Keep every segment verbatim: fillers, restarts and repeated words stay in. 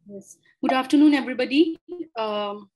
Yes. Good afternoon, everybody. Um,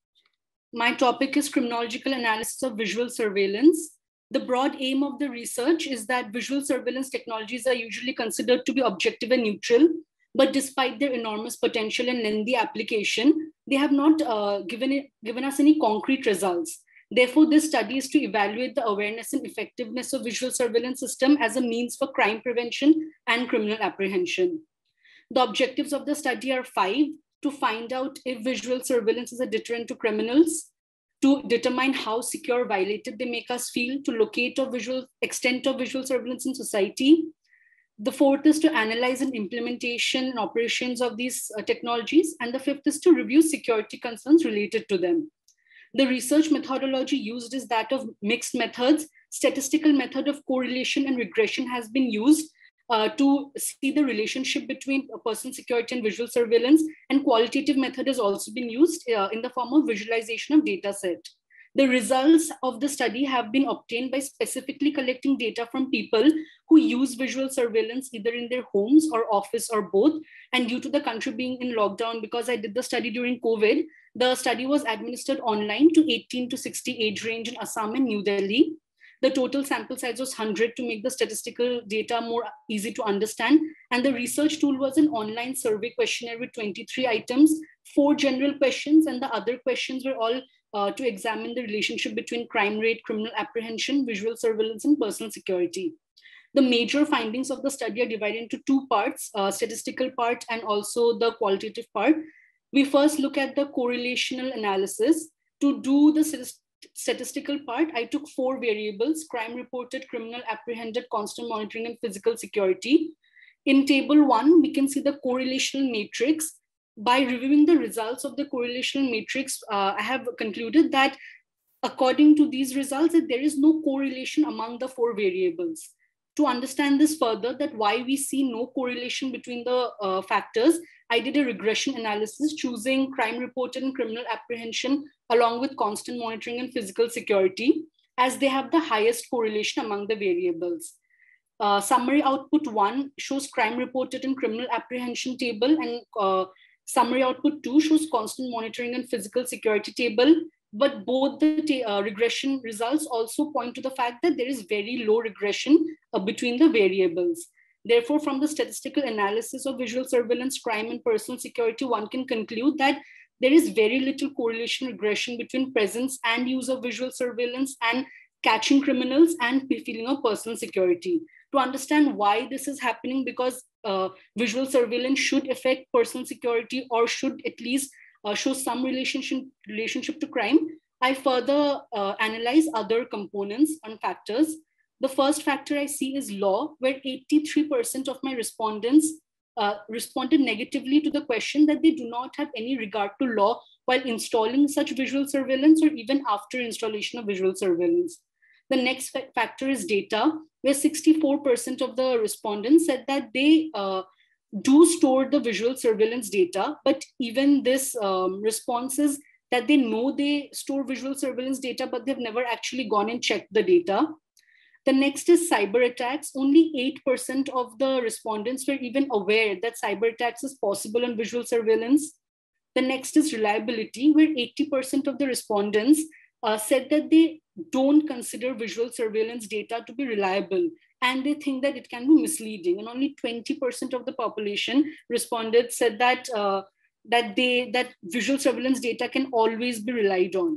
my topic is criminological analysis of visual surveillance. The broad aim of the research is that visual surveillance technologies are usually considered to be objective and neutral, but despite their enormous potential and lengthy application, they have not uh, given, it, given us any concrete results. Therefore, this study is to evaluate the awareness and effectiveness of visual surveillance system as a means for crime prevention and criminal apprehension. The objectives of the study are five: to find out if visual surveillance is a deterrent to criminals, to determine how secure, violated they make us feel, to locate the visual extent of visual surveillance in society. The fourth is to analyze and implementation and operations of these uh, technologies. And the fifth is to review security concerns related to them. The research methodology used is that of mixed methods. Statistical method of correlation and regression has been used uh, to see the relationship between person security and visual surveillance, and qualitative method has also been used uh, in the form of visualization of data set. The results of the study have been obtained by specifically collecting data from people who use visual surveillance either in their homes or office or both. And due to the country being in lockdown, because I did the study during COVID, the study was administered online to eighteen to sixty age range in Assam and New Delhi. The total sample size was one hundred to make the statistical data more easy to understand. And the research tool was an online survey questionnaire with twenty-three items, four general questions, and the other questions were all uh, to examine the relationship between crime rate, criminal apprehension, visual surveillance, and personal security. The major findings of the study are divided into two parts, uh, statistical part and also the qualitative part. We first look at the correlational analysis. To do the statistical part, I took four variables: crime reported, criminal apprehended, constant monitoring, and physical security. In table one, we can see the correlational matrix. By reviewing the results of the correlational matrix, uh, I have concluded that according to these results, that there is no correlation among the four variables. To understand this further, that why we see no correlation between the uh, factors, I did a regression analysis choosing crime reported and criminal apprehension along with constant monitoring and physical security, as they have the highest correlation among the variables. Uh, summary output one shows crime reported and criminal apprehension table, and uh, summary output two shows constant monitoring and physical security table. But both the uh, regression results also point to the fact that there is very low regression uh, between the variables. Therefore, from the statistical analysis of visual surveillance, crime, and personal security, one can conclude that there is very little correlation regression between presence and use of visual surveillance and catching criminals and feeling of personal security. To understand why this is happening, because uh, visual surveillance should affect personal security or should at least uh, show some relationship, relationship to crime, I further uh, analyze other components and factors. The first factor I see is law, where eighty-three percent of my respondents uh, responded negatively to the question that they do not have any regard to law while installing such visual surveillance or even after installation of visual surveillance. The next factor is data, where sixty-four percent of the respondents said that they uh, do store the visual surveillance data, but even this um, response is that they know they store visual surveillance data, but they've never actually gone and checked the data. The next is cyber attacks. Only eight percent of the respondents were even aware that cyber attacks is possible on visual surveillance. The next is reliability, where eighty percent of the respondents uh, said that they don't consider visual surveillance data to be reliable, and they think that it can be misleading. And only twenty percent of the population responded said that uh, that they that visual surveillance data can always be relied on.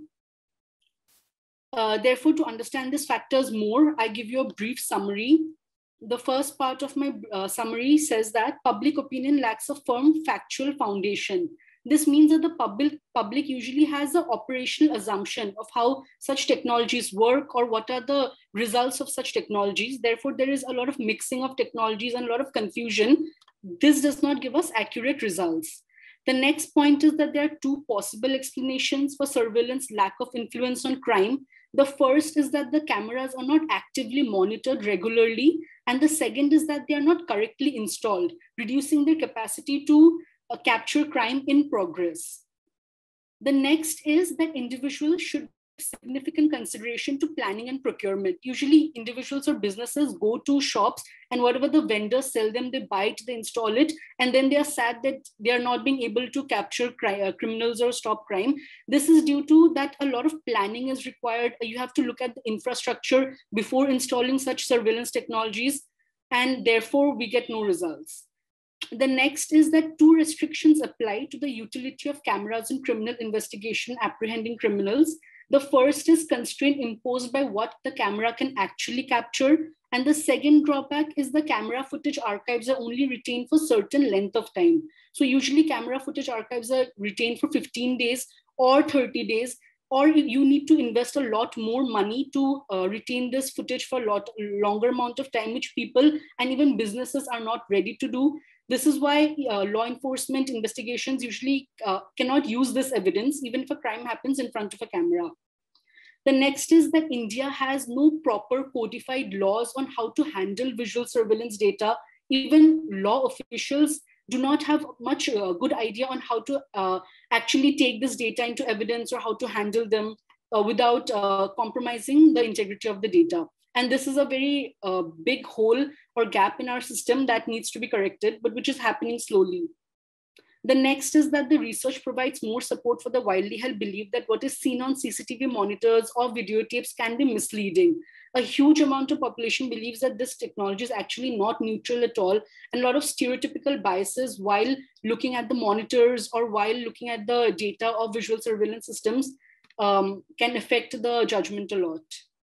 Uh, therefore, to understand these factors more, I give you a brief summary. The first part of my uh, summary says that public opinion lacks a firm factual foundation. This means that the public, public usually has an operational assumption of how such technologies work or what are the results of such technologies. Therefore, there is a lot of mixing of technologies and a lot of confusion. This does not give us accurate results. The next point is that there are two possible explanations for surveillance lack of influence on crime. The first is that the cameras are not actively monitored regularly. And the second is that they are not correctly installed, reducing their capacity to uh, capture crime in progress. The next is that individuals should significant consideration to planning and procurement. Usually individuals or businesses go to shops and whatever the vendors sell them, they buy it, they install it, and then they are sad that they are not being able to capture cri- uh, criminals or stop crime. This is due to that a lot of planning is required. You have to look at the infrastructure before installing such surveillance technologies, and therefore we get no results. The next is that two restrictions apply to the utility of cameras in criminal investigation, apprehending criminals. The first is constraint imposed by what the camera can actually capture. And the second drawback is the camera footage archives are only retained for certain length of time. So usually camera footage archives are retained for fifteen days or thirty days, or you need to invest a lot more money to uh, retain this footage for a lot longer amount of time, which people and even businesses are not ready to do. This is why uh, law enforcement investigations usually uh, cannot use this evidence, even if a crime happens in front of a camera. The next is that India has no proper codified laws on how to handle visual surveillance data. Even law officials do not have much uh, good idea on how to uh, actually take this data into evidence or how to handle them uh, without uh, compromising the integrity of the data. And this is a very uh, big hole or gap in our system that needs to be corrected, but which is happening slowly. The next is that the research provides more support for the widely held belief that what is seen on C C T V monitors or videotapes can be misleading. A huge amount of population believes that this technology is actually not neutral at all, and a lot of stereotypical biases while looking at the monitors or while looking at the data of visual surveillance systems um, can affect the judgment a lot.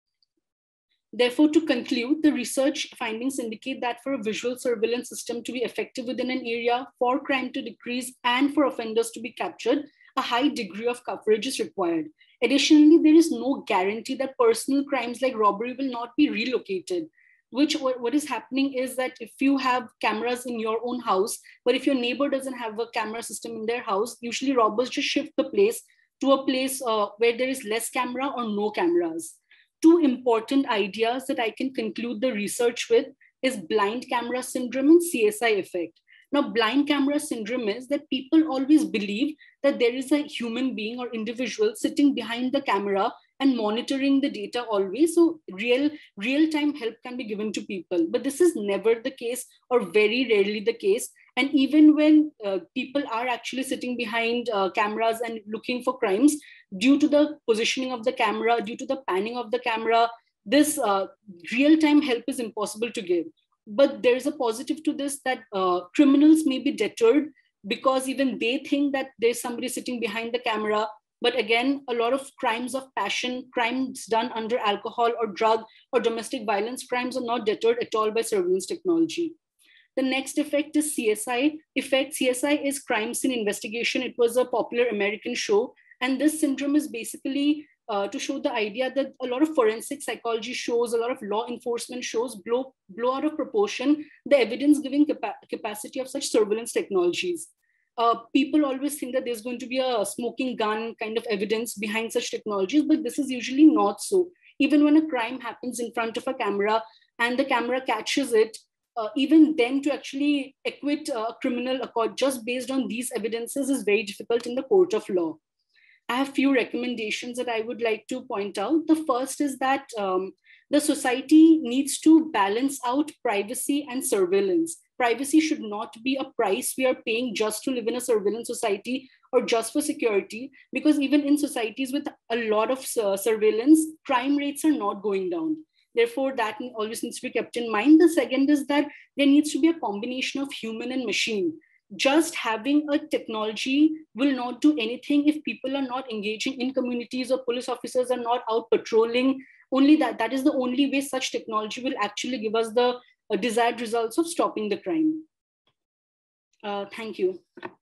Therefore, to conclude, the research findings indicate that for a visual surveillance system to be effective within an area, for crime to decrease, and for offenders to be captured, a high degree of coverage is required. Additionally, there is no guarantee that personal crimes like robbery will not be relocated. Which what is happening is that if you have cameras in your own house, but if your neighbor doesn't have a camera system in their house, usually robbers just shift the place to a place uh, where there is less camera or no cameras. Two important ideas that I can conclude the research with is blind camera syndrome and C S I effect. Now, blind camera syndrome is that people always believe that there is a human being or individual sitting behind the camera and monitoring the data always. So real, real-time help can be given to people. But this is never the case or very rarely the case. And even when uh, people are actually sitting behind uh, cameras and looking for crimes, due to the positioning of the camera, due to the panning of the camera, this uh, real-time help is impossible to give. But there is a positive to this, that uh, criminals may be deterred because even they think that there's somebody sitting behind the camera. But again, a lot of crimes of passion, crimes done under alcohol or drug or domestic violence crimes are not deterred at all by surveillance technology. The next effect is C S I effect. C S I is crime scene investigation. It was a popular American show. And this syndrome is basically uh, to show the idea that a lot of forensic psychology shows, a lot of law enforcement shows blow, blow out of proportion the evidence-giving capa capacity of such surveillance technologies. Uh, people always think that there's going to be a smoking gun kind of evidence behind such technologies, but this is usually not so. Even when a crime happens in front of a camera and the camera catches it, uh, even then to actually acquit a criminal just based on these evidences is very difficult in the court of law. I have few recommendations that I would like to point out. The first is that um, the society needs to balance out privacy and surveillance. Privacy should not be a price we are paying just to live in a surveillance society or just for security, because even in societies with a lot of uh, surveillance, crime rates are not going down. Therefore, that always needs to be kept in mind. The second is that there needs to be a combination of human and machine. Just having a technology will not do anything if people are not engaging in communities or police officers are not out patrolling. Only that, that is the only way such technology will actually give us the uh, desired results of stopping the crime. Uh, thank you.